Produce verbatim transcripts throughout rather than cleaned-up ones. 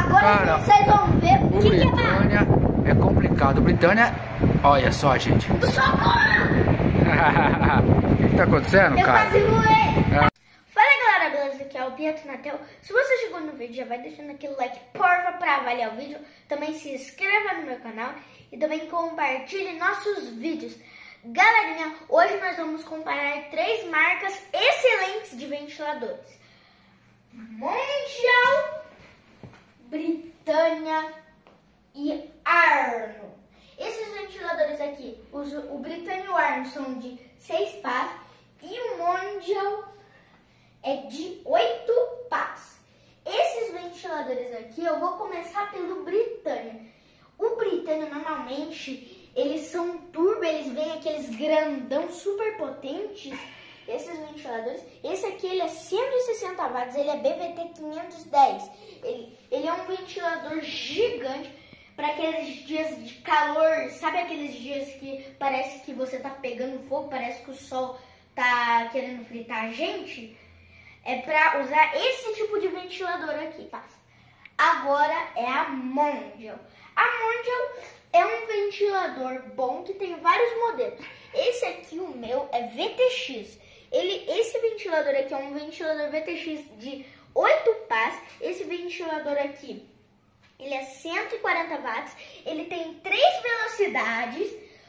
Agora Cara, vocês vão ver o que, que é Britânia é complicado. Britânia, olha só, gente. Socorro! O que, que tá acontecendo, Eu cara? quase voei. Fala galera, beleza? Aqui é o Pietro Natel. Se você chegou no vídeo, já vai deixando aquele like, porfa, pra avaliar o vídeo. Também se inscreva no meu canal e também compartilhe nossos vídeos. Galerinha, hoje nós vamos comparar três marcas excelentes de ventiladores: Mondial, Britânia e Arno. Esses ventiladores aqui, os, o Britânia e o Arno são de seis pás e o Mondial é de oito pás. Esses ventiladores aqui, eu vou começar pelo Britânia. O Britânia, normalmente, eles são turbo, eles vêm aqueles grandão super potentes. Esses ventiladores, esse aqui ele é cento e sessenta watts, ele é B V T quinhentos e dez. Ele, ele é um ventilador gigante para aqueles dias de calor, sabe aqueles dias que parece que você tá pegando fogo, parece que o sol tá querendo fritar a gente? É para usar esse tipo de ventilador aqui, tá? Agora é a Mondial. A Mondial é um ventilador bom que tem vários modelos. Esse aqui, o meu, é V T X. Ele, esse ventilador aqui é um ventilador V T X de oito pás. Esse ventilador aqui, ele é cento e quarenta watts. Ele tem três velocidades.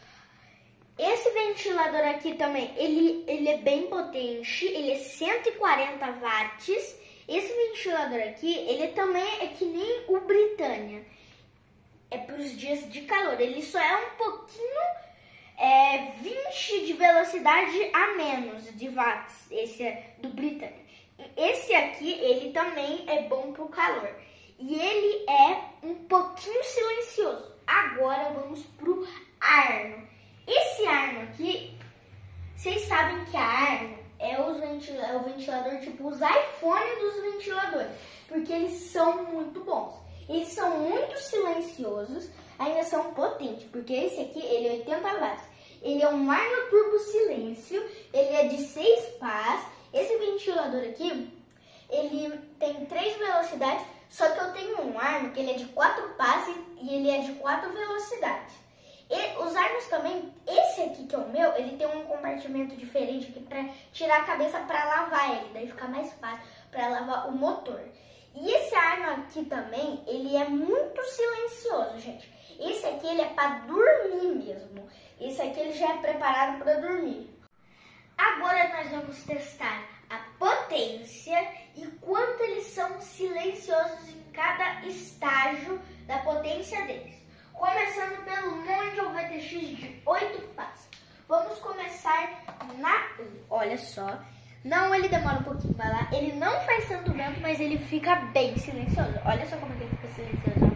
Esse ventilador aqui também, ele, ele é bem potente. Ele é cento e quarenta watts. Esse ventilador aqui, ele também é que nem o Britânia. É para os dias de calor. Ele só é um pouquinho... É vinte de velocidade a menos de watts, esse é do Britânia. Esse aqui, ele também é bom para o calor. E ele é um pouquinho silencioso. Agora vamos pro Arno. Esse Arno aqui, vocês sabem que a Arno é, os ventila é o ventilador, tipo os iPhone dos ventiladores. Porque eles são muito bons. Eles são muito silenciosos, ainda são potentes, porque esse aqui, ele é oitenta watts. Ele é um Arno Turbo Silêncio, ele é de seis pás. Esse ventilador aqui, ele tem três velocidades, só que eu tenho um Arno que ele é de quatro pás e ele é de quatro velocidades. E os Arnos também, esse aqui que é o meu, ele tem um compartimento diferente aqui para tirar a cabeça para lavar ele, daí fica mais fácil para lavar o motor. E esse Arno aqui também, ele é muito silencioso, gente. Esse aqui, ele é para dormir mesmo. Esse aqui, ele já é preparado para dormir. Agora nós vamos testar a potência e quanto eles são silenciosos em cada estágio da potência deles. Começando pelo Mondial V T X de oito pás. Vamos começar na um. Olha só. Não, ele demora um pouquinho para lá. Ele não faz tanto vento, mas ele fica bem silencioso. Olha só como é que ele fica silencioso.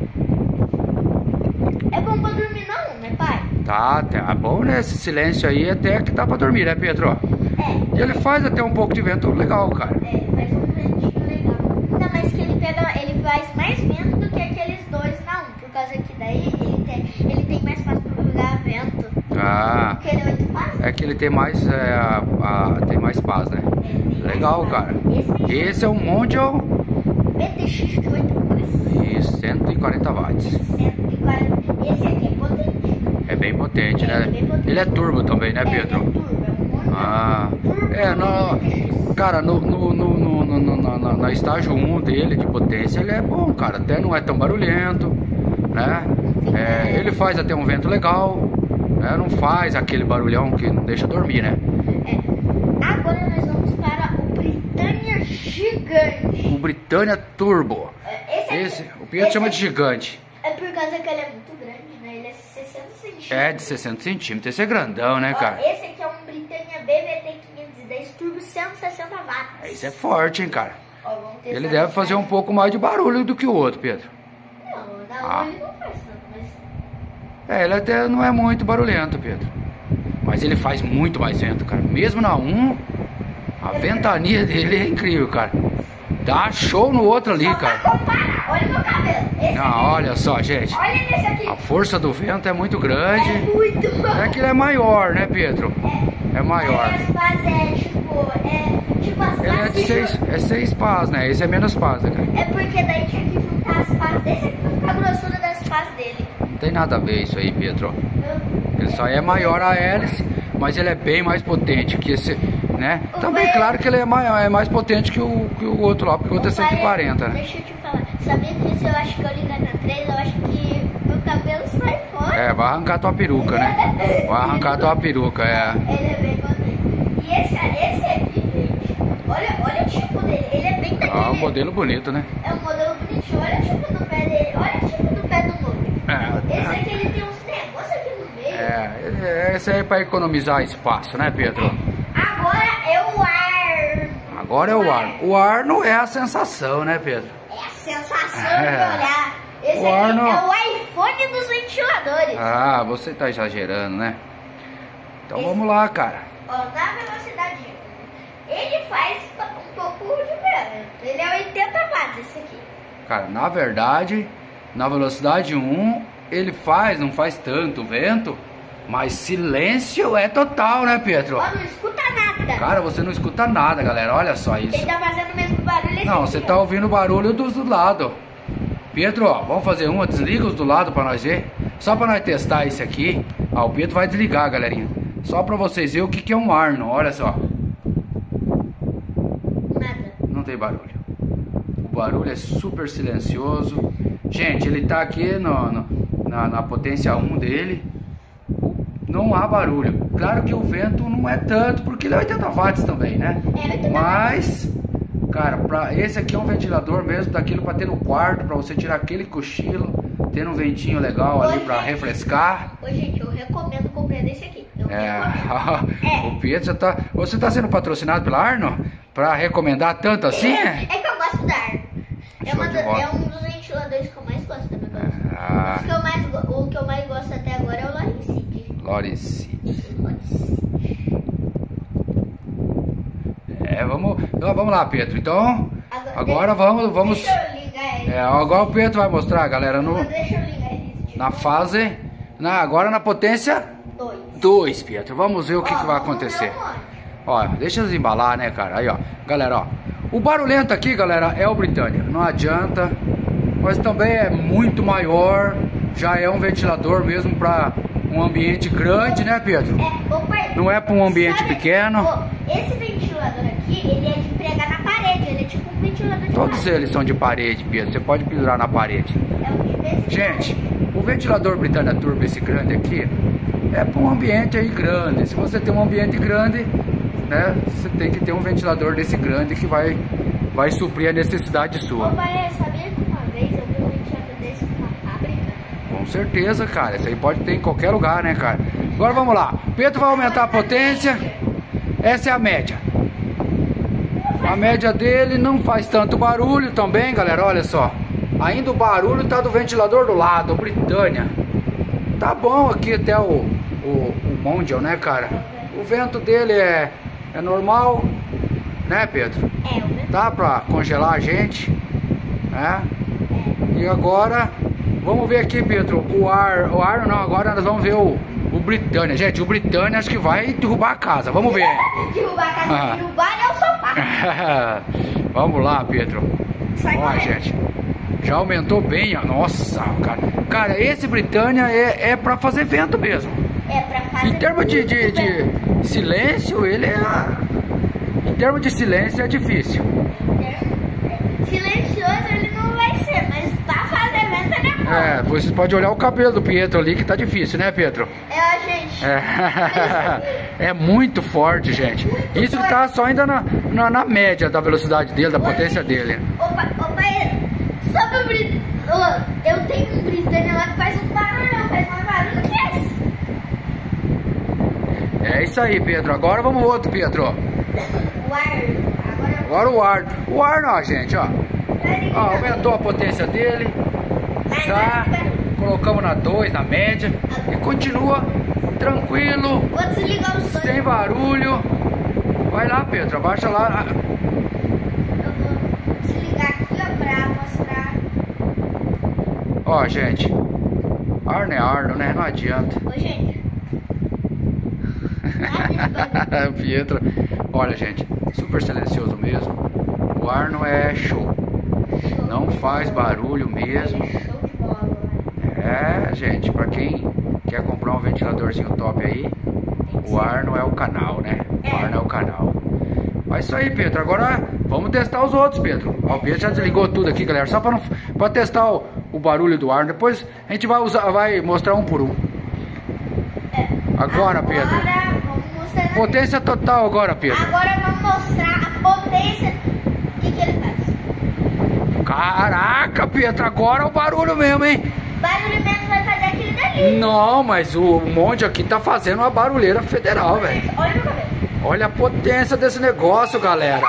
É bom pra dormir não, né, pai? Tá, tá bom, né? Esse silêncio aí até que dá pra dormir, né, Pedro? É. E ele faz até um pouco de vento legal, cara. É, ele faz um ventinho legal. Ainda mais que ele pega, ele faz mais vento do que aqueles dois na um. Por causa que daí ele tem, ele tem mais fácil pra pegar vento. Ah. Porque ele é oito pás? É que ele tem mais, é, a, a, tem mais pás, né? É, legal, mais cara. Esse, Esse é um Mondial V T X de oito pás. e cento e quarenta watts. cento e quarenta. Esse aqui é potente. É bem potente, É, né? bem potente. Ele é turbo também, né, É, Pedro? é turbo, é um Mondial. Ah, Turbo é, no, cara, no, no, no, no, no, no, na, na estágio um dele de potência, ele é bom, cara. Até não é tão barulhento, né? É, ele faz até um vento legal, né? Não faz aquele barulhão que não deixa dormir, né? É. Agora nós vamos para o Britânia Gigante. O Britânia Turbo. Esse, aqui, Esse, o Pietro chama de gigante. É por causa que ele é muito grande, né? Ele é sessenta centímetros. É de sessenta centímetros, esse é grandão, né, Ó, cara? esse aqui é um Britânia B V T quinhentos e dez Turbo cento e sessenta watts. Esse é forte, hein, cara? Ó, vamos testar Ele deve fazer um pouco mais de barulho do que o outro, Pedro. Não, na Ah. ele não faz tanto, mas... É, ele até não é muito barulhento, Pedro. Mas ele faz muito mais vento, cara. Mesmo na um, a ventania dele é incrível, cara. Dá show no outro ali, Só cara. pra comparar, olha meu cabelo. Esse Não, aqui. olha só, gente. Olha nesse aqui. A força do vento é muito grande. É muito bom. É que ele é maior, né, Pedro? É maior. Aí as pás é tipo, é tipo as Ele é de pás seis, é seis pás, né? Esse é menos pás, né, cara? É porque daí tinha que juntar aumentar as pás desse aqui pra ficar a grossura das pás dele. Não tem nada a ver isso aí, Pedro. Ele só é maior a hélice, mas ele é bem mais potente que esse, né? O Também, pai... claro que ele é mais, é mais potente que o, que o outro lá, porque o outro é cento e quarenta, né? Deixa eu te falar, sabia que se eu acho que eu ligar na três, eu acho que meu cabelo sai fora. É, vai arrancar tua peruca, né? Vai arrancar tua peruca, é. Ele é bem potente. E esse, esse aqui, gente, olha, olha o tipo dele, ele é bem daquele... Ah, um modelo bonito, né? É um modelo bonitinho, olha o tipo do pé dele, olha o tipo do pé do novo. É, Esse aqui, ele tem uns negócios aqui no meio. é, ele- esse aí é pra economizar espaço, né, Pedro? Agora é o ar. Agora é o ar. O ar não é a sensação, né, Pedro? É a sensação É. de olhar. Esse O ar aqui não- é o iPhone dos ventiladores. Ah, você tá exagerando, né? Então vamos lá, cara. Ó, na velocidade um, ele faz um pouco de vento. Ele é oitenta watts esse aqui. Cara, na verdade, na velocidade um, ele faz, não faz tanto vento, mas silêncio é total, né, Pedro? Ó, não escuta nada. Cara, você não escuta nada, galera. Olha só isso. Ele tá fazendo o mesmo barulho esse Não, aqui, você ó. tá ouvindo o barulho dos do lado. Pedro, ó, vamos fazer uma, desliga os do lado pra nós ver. Só pra nós testar esse aqui. Ó, o Pedro vai desligar, galerinha. Só pra vocês verem o que, que é um Arno, olha só. Nada. Não tem barulho. O barulho é super silencioso. Gente, ele tá aqui no, no- na, na potência um dele. Não há barulho. Claro que o vento não é tanto, porque ele é oitenta watts também, né? É oitenta Mas, cara, pra, esse aqui é um ventilador mesmo, daquilo pra ter no quarto, pra você tirar aquele cochilo, tendo um ventinho legal ali pra refrescar. Ô, gente, eu recomendo comprar desse aqui. Eu É, recomendo. É. o Pedro já tá. Você tá sendo patrocinado pela Arno? Pra recomendar tanto assim? É, é que eu gosto da Arno. É, Show uma de do- bola. é um dos ventiladores que eu mais gosto da minha casa. Ah, Os que eu mais go- O que eu mais gosto até agora é o Lorenzide. Lawrence. É, vamos, então, vamos lá, Pedro. Então, agora vamos, vamos. Deixa eu ligar ele. É, agora o Pedro vai mostrar, galera, no, Deixa eu ligar ele. na fase, na, agora na potência Dois. dois, Pedro. Vamos ver o que, Ó, que vai vamos acontecer. ver o monte. Ó, deixa eu desembalar, né, cara? Aí, ó. Galera, ó. O barulhento aqui, galera, é o Britannia. Não adianta. Mas também é muito maior. Já é um ventilador mesmo para um ambiente grande, né, Pedro? É, ô, pai, Não é para um ambiente sabe, pequeno. ô, esse ventilador aqui, ele é de pregar na parede. Ele é tipo um ventilador de Todos parede. eles são de parede, Pedro. Você pode pendurar na parede. É um tipo desse Gente, o ventilador Britannia Turbo, esse grande aqui, é para um ambiente aí grande. Se você tem um ambiente grande, né, você tem que ter um ventilador desse grande que vai, vai suprir a necessidade Ô, sua. pai, sabia que uma vez eu vi um ventilador desse numa fábrica? Com certeza, cara. Isso aí pode ter em qualquer lugar, né, cara? Agora vamos lá. Pedro vai aumentar a potência. Essa é a média. A média dele não faz tanto barulho também, galera. Olha só. Ainda o barulho tá do ventilador do lado, o Britannia. Tá bom aqui até o, o, o Mondial, né, cara? O vento dele é, é normal, né, Pedro? É, o ventilador. Tá pra congelar a gente, né? E agora, vamos ver aqui, Pedro, o ar, o ar não, agora nós vamos ver o, o Britannia. Gente, o Britannia acho que vai derrubar a casa, vamos ver. Derrubar a casa, Ah. derrubar é o sofá. Vamos lá, Pedro. Sai Ó, correndo. gente, já aumentou bem, ó. Nossa, cara. Cara, esse Britannia é, é pra fazer vento mesmo. É pra fazer. Em termos de, de, muito bem. de silêncio, ele é... Em termos de silêncio é difícil. Silencioso ele não vai ser, mas pra fazer vento ele é bom. É, vocês podem olhar o cabelo do Pietro ali que tá difícil, né, Pedro? É, gente. É, é muito forte, gente. Isso que tá só ainda na, na, na média da velocidade dele, da potência dele. Opa, opa, sobre o Brit... Ô, eu tenho um Britannia lá que faz um barulho, faz mais barulho que esse. É isso aí, Pedro. Agora vamos ao outro, Pedro. O ar. Agora Agora o ar. O ar não, gente, ó. eu Ó, aumentou a potência dele. Já colocamos na dois, na média. E continua tranquilo, Vou desligar o som. sem barulho. Vai lá, Pedro, abaixa lá. Eu vou desligar aqui, ó, pra mostrar. Ó, gente. Arno é Arno, né? Não adianta. Ô, gente. Nada de Pietro. Olha, gente, super silencioso mesmo. O Arno é show. Não faz barulho mesmo. Show de bola, né? É, gente, pra quem quer comprar um ventiladorzinho top aí, o Arno é o canal, né? O Arno é o canal. Mas isso aí, Pedro. Agora vamos testar os outros, Pedro. Ó, o Pedro já desligou tudo aqui, galera. Só pra, não, pra testar o, o barulho do Arno. Depois a gente vai, usar, vai mostrar um por um. Agora, Pedro. Agora vamos mostrar. Potência total agora, Pedro. Agora vamos mostrar a potência. O que, que ele faz? Caraca, Pedro. Agora é o barulho mesmo, hein? Barulho mesmo vai fazer aquele dali. Não, mas o monte aqui tá fazendo uma barulheira federal, velho. Olha meu cabelo. Olha a potência desse negócio, galera.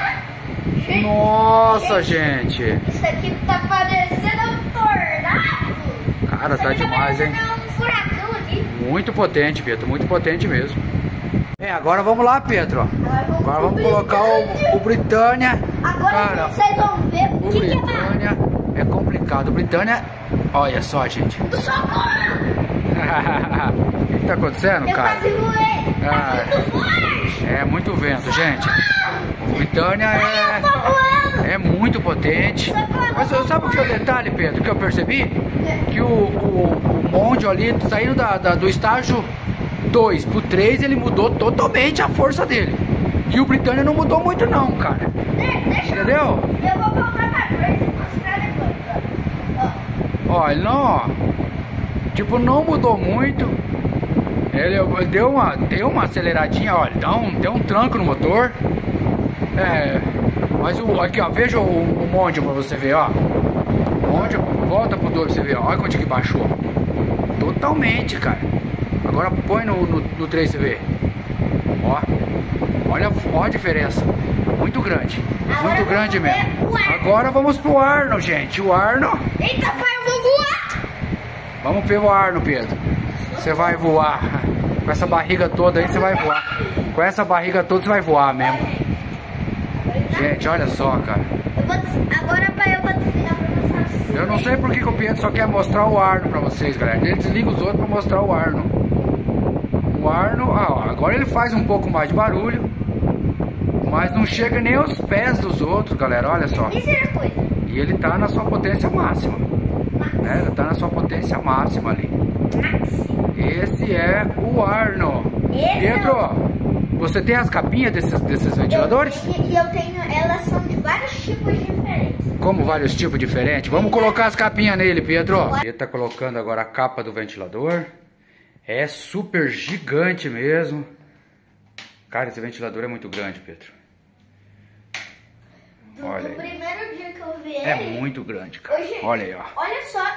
Nossa, gente. Isso aqui tá parecendo um tornado. Cara, Isso tá aqui demais, hein? parecendo um furacão aqui. Muito potente, Pedro. Muito potente mesmo. É, agora vamos lá, Pedro. Agora vamos, Agora vamos pro colocar o, o Britânia. Agora Cara, vocês vão ver o o que, que é mais. Britânia é complicado. O Britânia, olha só, gente. Socorro! O que, que tá acontecendo, Eu cara? quase voei. Tá Ah, muito forte. É muito vento, gente. O Britânia Eu tô é, voando. é muito potente. Mas sabe o que é o detalhe, Pedro, que eu percebi? Que o, o, o Mondial ali, saindo da, da- do estágio dois pro três, ele mudou totalmente a força dele. E o Britânia não mudou muito não, cara. De- Deixa eu... Entendeu? Eu vou colocar pra trás e mostrar depois. Ó. Ó. Ó, ele não, ó. Tipo, não mudou muito. Ele ele deu uma, deu uma aceleradinha, olha, dá um, deu um tranco no motor. É, mas o, aqui, ó, veja o, o Mondial pra você ver, ó. Mondial, volta pro dois pra você ver, ó. Olha quanto que baixou. Totalmente, cara. Agora põe no, no, no três pra você ver. Ó, olha, olha a diferença. Muito grande. Agora Muito grande vamos ver mesmo. o Arno. Agora vamos pro Arno, gente. O Arno. Eita, pai, eu vou voar. Vamos pelo Arno, Pedro. Você vai voar. Com essa barriga toda aí, você vai voar. Com essa barriga toda, você vai voar mesmo. Gente, olha só, cara. Eu vou des- Agora, pai, eu vou desligar pra mostrar assim. Eu não sei por que que o Pedro só quer mostrar o Arno pra vocês, galera. Ele desliga os outros pra mostrar o Arno. O Arno, ah, ó, agora ele faz um pouco mais de barulho. Mas não chega nem aos pés dos outros, galera. Olha só. Isso é coisa. E ele tá na sua potência máxima. Max. Né? Ele tá na sua potência máxima ali. Max. Esse é o Arno. Esse é Pedro, você tem as capinhas desses, desses ventiladores? Eu- E eu tenho, elas são de vários tipos diferentes. Como vários tipos diferentes? Vamos colocar as capinhas nele, Pedro. Ele tá colocando agora a capa do ventilador. É super gigante mesmo. Cara, esse ventilador é muito grande, Pedro. Do, Olha do aí. primeiro dia que eu vi ele. É muito grande, cara. Hoje, Olha aí, ó. Olha só.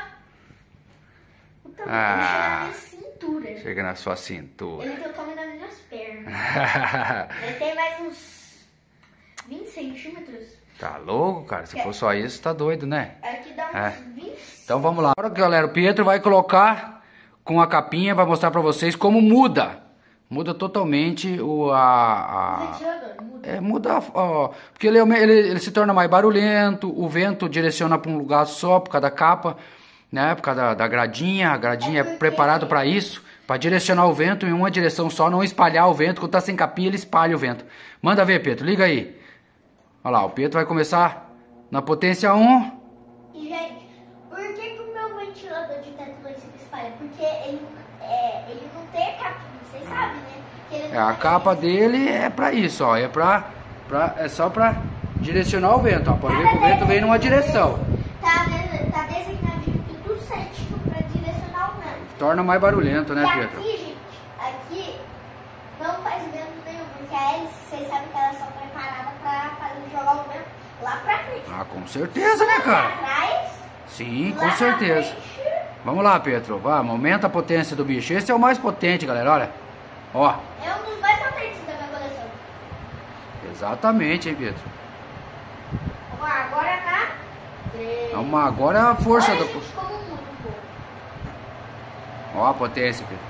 O tamanho Ah. chega na minha cintura. Chega na sua cintura. Ele tem o tamanho das minhas pernas. Ele tem mais uns vinte centímetros. Tá louco, cara? Se for só isso, tá doido, né? Aqui dá uns É. vinte. Então vamos lá. Agora, galera, o Pietro vai colocar com a capinha, vai mostrar pra vocês como muda. Muda totalmente o a, a- Ventilador, muda. é, muda, ó, porque ele, ele, ele se torna mais barulhento, o vento direciona para um lugar só por causa da capa, né? Por causa da, da gradinha, a gradinha é, É porque- preparado para isso, para direcionar o vento em uma direção só, não espalhar o vento. Quando tá sem capinha, ele espalha o vento. Manda ver, Pedro, liga aí. Olha lá, o Pedro vai começar na potência um. E, gente, por que, que o meu ventilador de teto lá em cima espalha? Porque ele, é, ele não tem a capinha, vocês sabem, né? Que ele É, não a tem- capa dele é pra isso, ó. É, pra, pra, é só pra direcionar o vento, ó. Pode ver que o vento vem numa direção. Tá, de- tá designadinho tudo certinho pra direcionar o vento. Torna mais barulhento, né, E Pedro? aqui, gente, aqui não faz vento nenhum, porque a hélice, vocês sabem que elas são preparadas pra fazer, jogar o vento lá pra frente. Ah, com certeza, né, Lá cara? atrás, Sim, lá com na certeza. frente. Vamos lá, Pedro. Vamos, aumenta a potência do bicho. Esse é o mais potente, galera, olha. Ó, É um dos mais potentes da minha coleção. exatamente, hein, Pedro. Vamos lá, agora na três. É uma, agora é a força Olha, do... gente, como muda um pouco. Ó a potência, Pedro.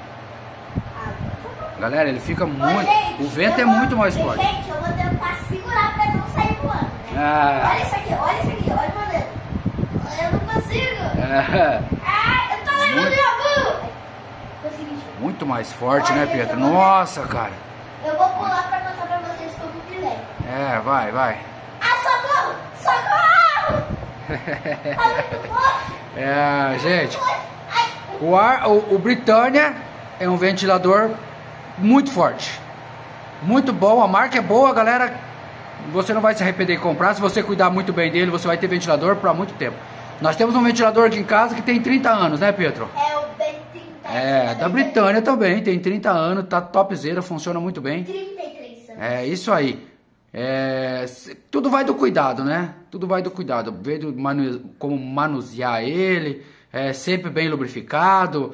Ah, Galera, ele fica Ô, muito... gente, O vento eu é vou- muito mais forte. Gente, eu vou tentar segurar pra não sair voando, né? Ah. Olha isso aqui, olha isso aqui, olha o meu dedo. Eu não consigo. É, Ah, eu tô lá no Muito. meu cu. Consegui. muito mais forte, Olha, né, gente, Pedro? eu vou- Nossa, cara. Eu vou pular pra mostrar pra vocês como quiser. É, vai, vai. Ah, socorro! Socorro! Tá muito forte. É, gente, o, ar, o, o Britânia é um ventilador muito forte, muito bom, a marca é boa, galera. Você não vai se arrepender de comprar. Se você cuidar muito bem dele, você vai ter ventilador para muito tempo. Nós temos um ventilador aqui em casa que tem trinta anos, né, Pedro? É o B trinta. É, da Britânia também, tem trinta anos, tá topzera, funciona muito bem. trinta e três anos. É, isso aí. É, tudo vai do cuidado, né? Tudo vai do cuidado. Ver do manu, como manusear ele, é, sempre bem lubrificado,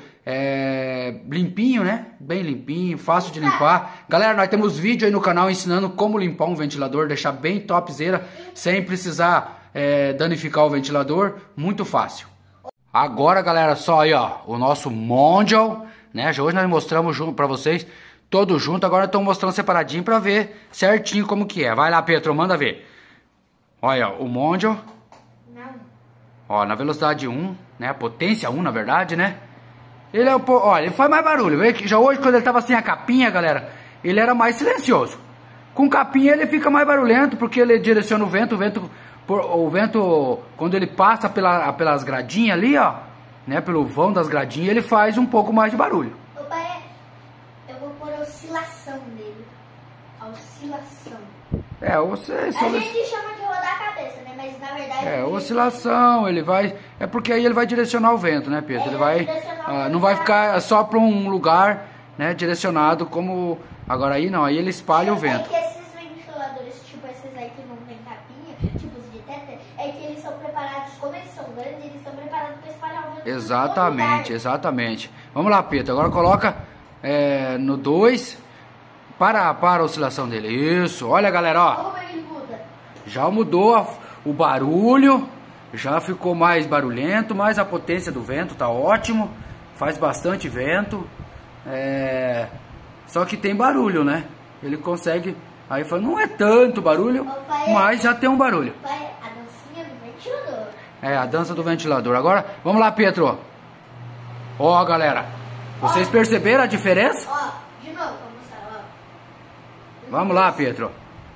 é, limpinho, né? Bem limpinho, fácil de limpar. Galera, nós temos vídeo aí no canal ensinando como limpar um ventilador, deixar bem topzera, sem precisar é, danificar o ventilador. Muito fácil. Agora, galera, só aí, ó, o nosso Mondial, né? Hoje nós mostramos junto pra vocês, todo junto. Agora estamos mostrando separadinho pra ver certinho como que é. Vai lá, Pedro, manda ver. Olha, ó, o Mondial. Não. Ó, na velocidade um, né? Potência um, na verdade, né? Ele é um pouco, olha, ele faz mais barulho. Já hoje, quando ele tava sem a capinha, galera, ele era mais silencioso. Com capinha ele fica mais barulhento, porque ele direciona o vento, o vento, por, o vento, quando ele passa pela, pelas gradinhas ali, ó, né? Pelo vão das gradinhas, ele faz um pouco mais de barulho. O pai, eu vou pôr a oscilação dele. A oscilação. É, você... A gente chama de rodar a cabeça, né? Mas na verdade... É, oscilação, ele vai... É porque aí ele vai direcionar o vento, né, Pedro? Ele vai... Ah, não vai ficar só para um lugar, né, direcionado como... Agora aí não, aí ele espalha o vento. É que esses ventiladores, tipo esses aí que não tem capinha, tipo os de teta, é que eles são preparados, como eles são grandes, eles são preparados para espalhar o vento. Exatamente, exatamente. Vamos lá, Pedro, agora coloca é, no dois... Para, para a oscilação dele. Isso, olha, galera, ó. Como ele muda? Já mudou a, o barulho, já ficou mais barulhento, mas a potência do vento tá ótimo, faz bastante vento, é, só que tem barulho, né? Ele consegue, aí fala, não é tanto barulho, pai, mas já tem um barulho. Pai, a dancinha do ventilador. É, a dança do ventilador. Agora, vamos lá, Pedro. Ó, galera, vocês perceberam a diferença? Ó, de novo, vamos mostrar, ó. Vamos lá, Pedro.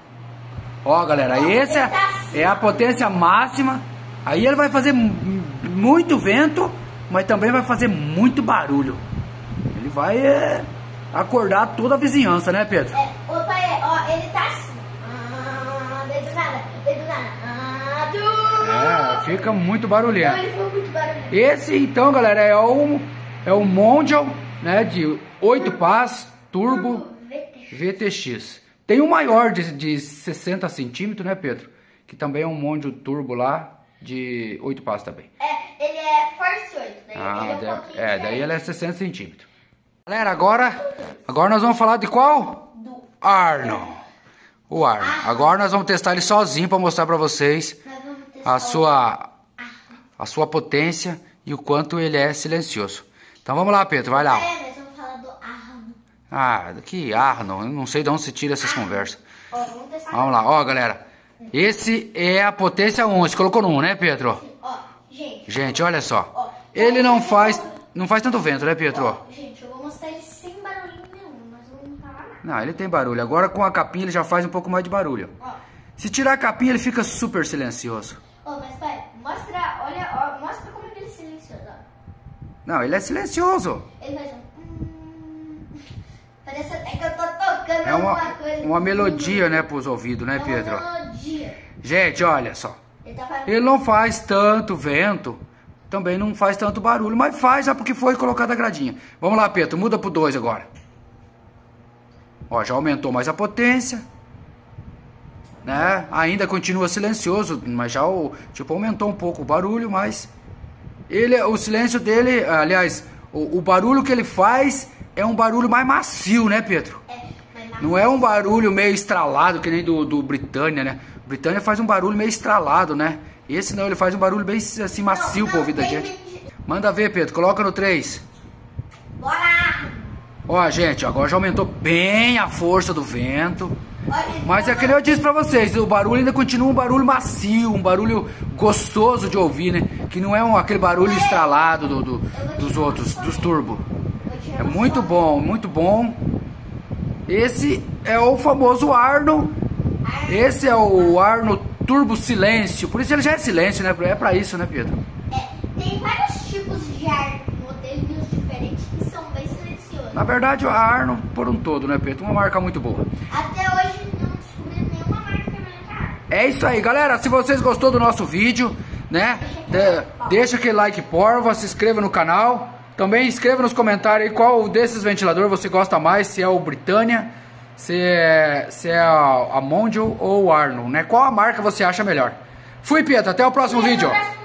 Ó, galera, essa é a potência máxima. Aí ele vai fazer muito vento, mas também vai fazer muito barulho. Ele vai é, acordar toda a vizinhança, né, Pedro? É, o pai, ó, ele tá assim. Ah, dedo nada, dedo nada. Ah, tu... É, fica muito barulhento. Ele foi muito barulhento. Esse, então, galera, é o, é o Mondial, né, de oito pás, turbo V T X. Tem um maior de, de sessenta centímetros, né, Pedro? Que também é um Mondial turbo lá, de oito pás também. É, ele é Force oito, daí Ah, ele é um daí, pouquinho é, daí diferente. ele é sessenta centímetros. Galera, agora, agora nós vamos falar de qual? Do Arno. O Arno. Agora nós vamos testar ele sozinho para mostrar para vocês Nós vamos testar a sua, a sua potência e o quanto ele é silencioso. Então vamos lá, Pedro, vai lá. É, nós vamos falar do Arno. Ah, que Arno, eu não sei de onde se tira essas conversas. Ó, vamos testar. Vamos lá, ó, galera. Esse é a potência um, você colocou no um, né, Pedro? Ó, gente. Gente, olha só. Ó, Ele não faz, não faz tanto vento, né, Pedro? Ó, gente, eu vou mostrar ele sem barulhinho nenhum, mas não vamos falar nada. Não, ele tem barulho. Agora com a capinha ele já faz um pouco mais de barulho. Ó, Se tirar a capinha ele fica super silencioso. ó, mas pai, mostra, olha, ó, mostra como é que ele silencioso, ó. Não, ele é silencioso. Ele faz um... hum, parece até que eu tô tocando É uma, alguma coisa. uma melodia, né, pros ouvidos, né, É uma Pedro? melodia. Gente, olha só. Ele tá fazendo... Ele não faz tanto vento, também não faz tanto barulho, mas faz já porque foi colocada a gradinha. Vamos lá, Pedro, muda pro dois agora. Ó, já aumentou mais a potência, né? Ainda continua silencioso, mas já o tipo aumentou um pouco o barulho, mas ele, o silêncio dele, aliás, o, o barulho que ele faz é um barulho mais macio, né, Pedro? É, mas Não é um barulho meio estralado que nem do, do Britânia, né? O Britânia faz um barulho meio estralado, né? Esse não, ele faz um barulho bem assim macio Não, pro não, ouvido da tem gente. gente- Manda ver, Pedro, coloca no três. Bora! Ó, gente, agora já aumentou bem a força do vento. Ó, gente, Mas é vamos- que nem eu disse pra vocês, o barulho ainda continua um barulho macio, um barulho gostoso de ouvir, né? Que não é um, aquele barulho estralado do, do- dos outros, dos turbo. vou tirar É uma muito foto. bom, muito bom. Esse é o famoso Arno. Esse é o Arno turbo silêncio. Por isso ele já é silêncio, né? É pra isso, né, Pedro? É, tem vários tipos de ar, modelos diferentes que são bem silenciosos. Na verdade, a Arno por um todo, né, Pedro? Uma marca muito boa. Até hoje não descobri nenhuma marca que é melhor que a Arno. É isso aí, galera. Se vocês gostou do nosso vídeo, né? De, deixa aquele like, porva, se inscreva no canal. Também escreva nos comentários aí qual desses ventiladores você gosta mais, se é o Britannia, se é, se é a, a Mondial ou o Arno, né? Qual a marca você acha melhor? Fui, Pietro, até o próximo vídeo.